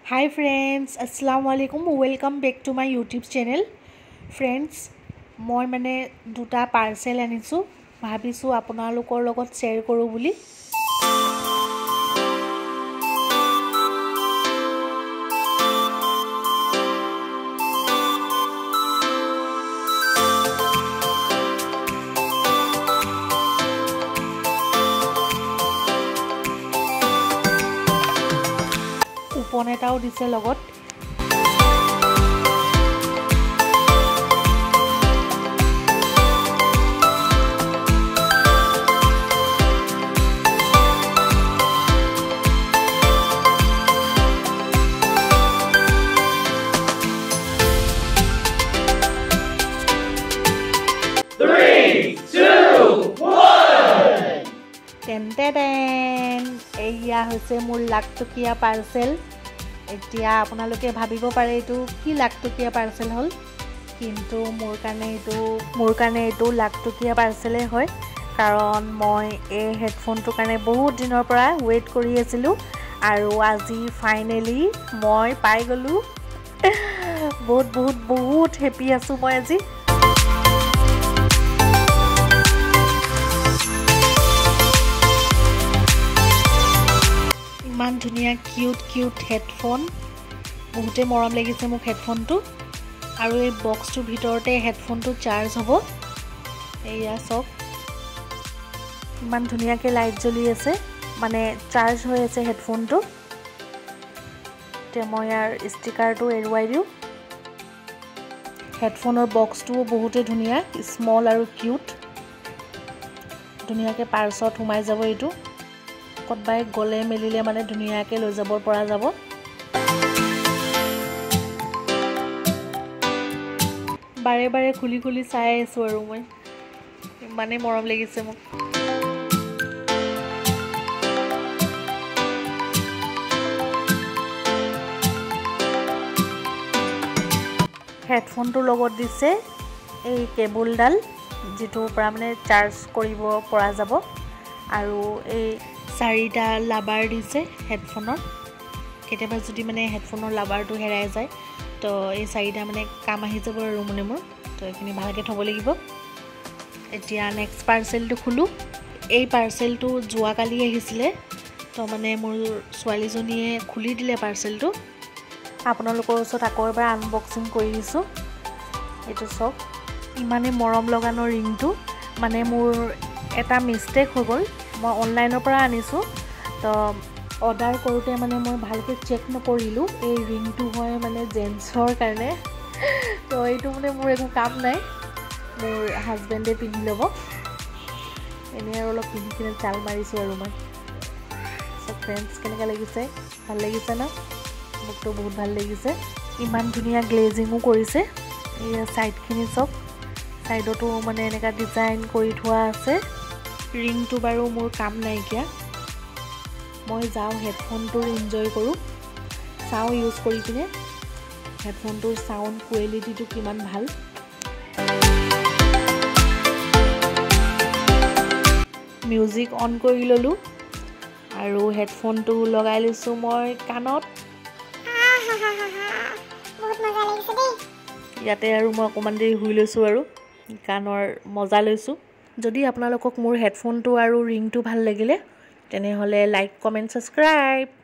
Hi friends, Assalamualaikum. Welcome back to my YouTube channel. Friends, মই মানে দুটা পাৰ্সেল আনিছো ভাবিছো আপোনালোকৰ লগত শেয়াৰ কৰো বুলি কুপন এটাও দিছে লগত এয়া হৈছে মোৰ লাখ টকীয়া পাৰ্সেল এতিয়া আপোনালোকে ভাবিব পাৰে এটো কি লাখ টকীয়া পাৰ্সেল হল কিন্তু মোৰ কাৰণে এটো লাখ টকীয়া পাৰ্সেলে হয় কাৰণ মই এই হেডফোনটো কাৰণে বহুত দিনৰ পৰা ওয়েট কৰি আছিলো আৰু আজি ফাইনালি মই পাই গলো বহুত হেপি আছো মই আজি মান ধুনিয়া কিউট হেডফোন বহুতে মৰম লাগিছে মোক হেডফোনটো আৰু এই বক্সটোৰ ভিতৰতে হেডফোনটো চাৰ্জ হ'ব এয়া সব মান ধুনিয়াকে লাইট জ্বলি আছে মানে চাৰ্জ হৈ আছে হেডফোনটো তে মই ইয়াৰ ষ্টিকাৰটো এৰুৱাই দিও হেডফোনৰ বক্সটো বহুতে ধুনিয়া স্মল আৰু কিউট ধুনিয়াকে পাৰ্সত সোমাই যাব এইটো কতবাই গলে মেলিলে মানে ধুনিয়াকে লৈ যাব পৰা যাব বাৰে খুলি চাই আছো আৰু মই মানে মৰম লাগিছে মোক হেডফোনটো লগত দিছে এই কেবলডাল যেটো পৰা মানে চাৰ্জ কৰিব পৰা যাব আৰু এই চাৰিটা লাভাৰ দিছে হেডফোনৰ কেতিয়াবা যদি মানে হেডফোনৰ লাভাৰটো হেৰাই যায় তো এই চাৰিটা মানে কাম আহি যাব আৰু মনে মোৰ তো এখিনি ভালকে থব লাগিব এতিয়া নেক্সট পাৰ্সেলটো খুলো এই পাৰ্সেলটো জুৱা কালি আহিছিলে তো মানে মোৰ ছোৱালীজনীয়ে খুলি দিলে পাৰ্সেলটো আপোনালোকৰ ওচৰত আকৌ এবাৰ আনবক্সিং কৰি দিছো এটো সব ইমানে মৰম লগানো ৰিংটো মানে মোৰ এটা মিস্টেক হৈ গল মই অনলাইনৰ পৰা আনিছো তো অৰ্ডাৰ কৰোতে মানে মই ভালকে চেক নকৰিলো এই ৰিংটো হয় মানে জেন্সৰ কাৰণে তো এইটো মানে মোৰ একো কাম নাই মোৰ হাজবেণ্ডে পিন্ধি লব এনে আৰু অলপ পিন্ধিকিনে চাল মাৰিছো আৰু মই সো ফ্ৰেন্ডছ কেনেকা লাগিছে ভাল লাগিছে না মোকটো বহুত ভাল লাগিছে ইমান ধুনিয়া গ্লেজিংও কৰিছে এই সাইডখিনি সব সাইডটো মানে এনেকা ডিজাইন কৰি থোৱা আছে ৰিংটো বাৰু মোৰ কাম নাই কিয়া মই যাও হেডফোনটো এনজয় কৰো চাও ইউজ কৰি কিনে হেডফোনটোৰ সাউন্ড কোৱালিটিটো কিমান ভাল মিউজিক অন কৰি ললো আৰু হেডফোনটো লগাই লৈছো মই কানত বহুত মজা লাগিছে দেই ইয়াতে আৰু মই অকমান দেৰি শুই লৈছো আৰু কানৰ মজা লৈছো যদি আপোনালোকক মোৰ হেডফোনটো আৰু ৰিংটো ভাল লাগিলে তেনে হলে লাইক কমেন্ট সাবস্ক্ৰাইব